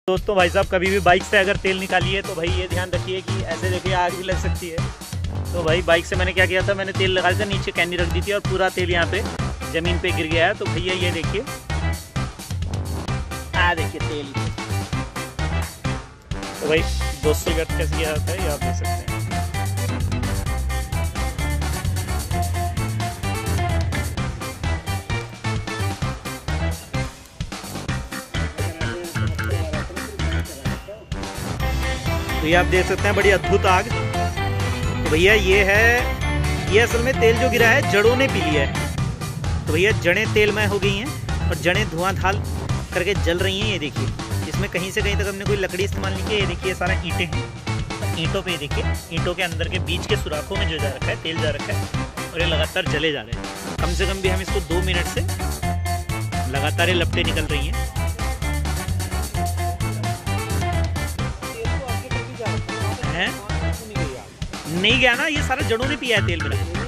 दोस्तों भाई साहब कभी भी बाइक से अगर तेल निकालिए तो भाई ये ध्यान रखिए कि ऐसे देखिए आग भी लग सकती है। तो भाई बाइक से मैंने क्या किया था, मैंने तेल लगा दिया, नीचे कैनी रख दी थी और पूरा तेल यहाँ पे ज़मीन पे गिर गया है। तो भैया ये देखिए, देखिए तेल। तो भाई 200 गट कैसे किया जाता है ये आप देख सकते हैं। तो ये आप देख सकते हैं बड़ी अद्भुत आग। तो भैया ये असल में तेल जो गिरा है जड़ों ने पी लिया है। तो भैया जड़ें तेलमय हो गई हैं और जड़ें धुआंधार करके जल रही हैं। ये देखिए, इसमें कहीं से कहीं तक हमने कोई लकड़ी इस्तेमाल नहीं की। ये देखिए ये सारा ईंटें हैं। ईंटों पे देखिए, ईंटों के अंदर के बीच के सुराखों में जो जा रखा है तेल जा रखा है और ये लगातार जले जा रहे हैं। कम से कम भी हम इसको 2 मिनट से लगातार ये लपटें निकल रही हैं। नहीं गया ना, ये सारा जड़ों ने पिया है तेल मेरा।